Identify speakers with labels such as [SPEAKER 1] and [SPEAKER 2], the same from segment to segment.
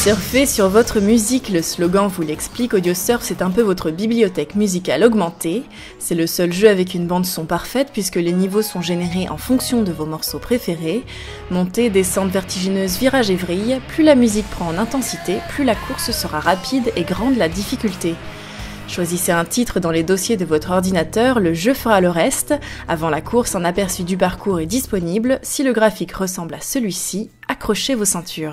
[SPEAKER 1] Surfez sur votre musique, le slogan vous l'explique, AudioSurf c'est un peu votre bibliothèque musicale augmentée. C'est le seul jeu avec une bande son parfaite puisque les niveaux sont générés en fonction de vos morceaux préférés. Montée, descente vertigineuse, virage et vrille, plus la musique prend en intensité, plus la course sera rapide et grande la difficulté. Choisissez un titre dans les dossiers de votre ordinateur, le jeu fera le reste. Avant la course, un aperçu du parcours est disponible. Si le graphique ressemble à celui-ci, accrochez vos ceintures.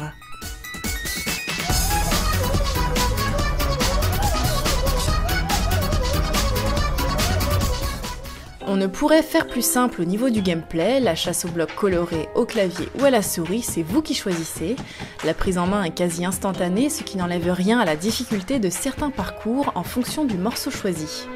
[SPEAKER 1] On ne pourrait faire plus simple au niveau du gameplay, la chasse aux blocs colorés au clavier ou à la souris, c'est vous qui choisissez. La prise en main est quasi instantanée, ce qui n'enlève rien à la difficulté de certains parcours en fonction du morceau choisi.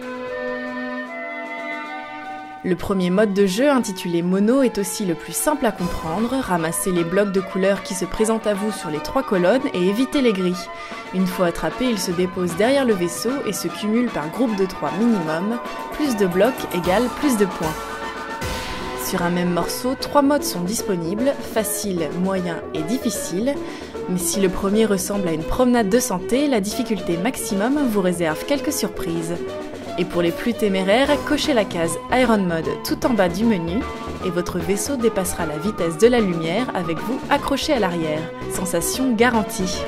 [SPEAKER 1] Le premier mode de jeu, intitulé Mono, est aussi le plus simple à comprendre. Ramassez les blocs de couleurs qui se présentent à vous sur les 3 colonnes et évitez les gris. Une fois attrapés, ils se déposent derrière le vaisseau et se cumulent par groupe de 3 minimum. Plus de blocs égale plus de points. Sur un même morceau, 3 modes sont disponibles, facile, moyen et difficile. Mais si le premier ressemble à une promenade de santé, la difficulté maximum vous réserve quelques surprises. Et pour les plus téméraires, cochez la case Iron Mode tout en bas du menu et votre vaisseau dépassera la vitesse de la lumière avec vous accroché à l'arrière. Sensation garantie.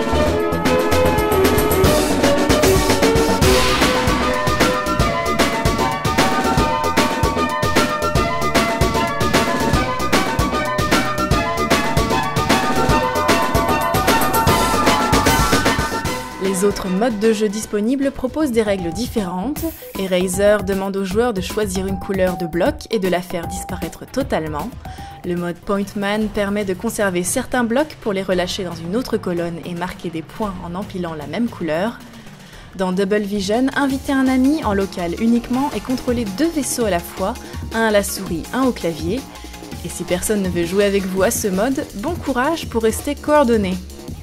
[SPEAKER 1] Les autres modes de jeu disponibles proposent des règles différentes. Eraser demande aux joueurs de choisir une couleur de bloc et de la faire disparaître totalement. Le mode Point Man permet de conserver certains blocs pour les relâcher dans une autre colonne et marquer des points en empilant la même couleur. Dans Double Vision, invitez un ami en local uniquement et contrôlez 2 vaisseaux à la fois, un à la souris, un au clavier. Et si personne ne veut jouer avec vous à ce mode, bon courage pour rester coordonné.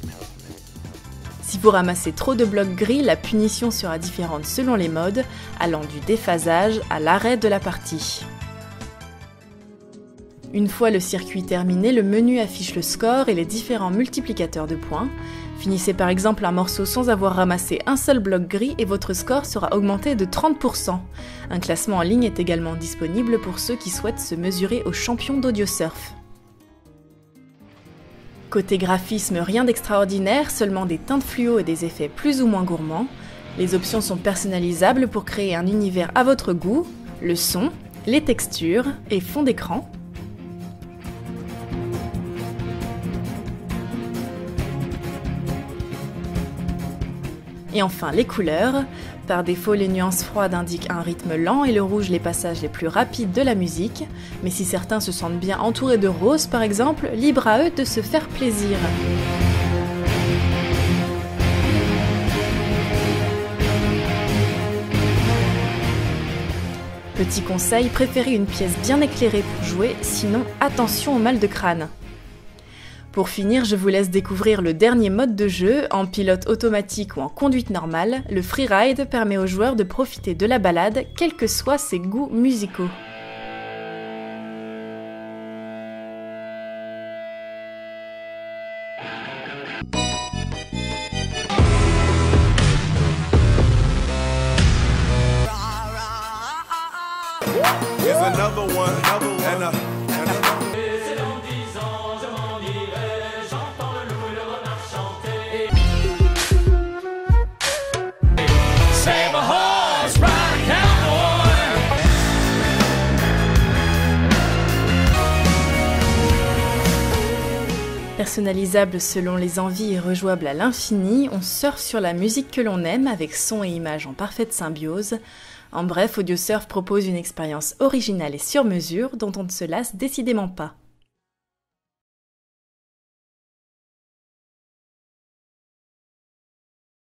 [SPEAKER 1] Si vous ramassez trop de blocs gris, la punition sera différente selon les modes, allant du déphasage à l'arrêt de la partie. Une fois le circuit terminé, le menu affiche le score et les différents multiplicateurs de points. Finissez par exemple un morceau sans avoir ramassé un seul bloc gris et votre score sera augmenté de 30%. Un classement en ligne est également disponible pour ceux qui souhaitent se mesurer aux champions d'AudioSurf. Côté graphisme, rien d'extraordinaire, seulement des teintes fluo et des effets plus ou moins gourmands. Les options sont personnalisables pour créer un univers à votre goût, le son, les textures et fond d'écran. Et enfin les couleurs. Par défaut, les nuances froides indiquent un rythme lent et le rouge les passages les plus rapides de la musique. Mais si certains se sentent bien entourés de rose par exemple, libre à eux de se faire plaisir. Petit conseil, préférez une pièce bien éclairée pour jouer, sinon attention au mal de crâne. Pour finir, je vous laisse découvrir le dernier mode de jeu. En pilote automatique ou en conduite normale, le freeride permet aux joueurs de profiter de la balade, quels que soient ses goûts musicaux. Personnalisable selon les envies et rejouable à l'infini, on surfe sur la musique que l'on aime avec son et images en parfaite symbiose. En bref, AudioSurf propose une expérience originale et sur mesure dont on ne se lasse décidément pas.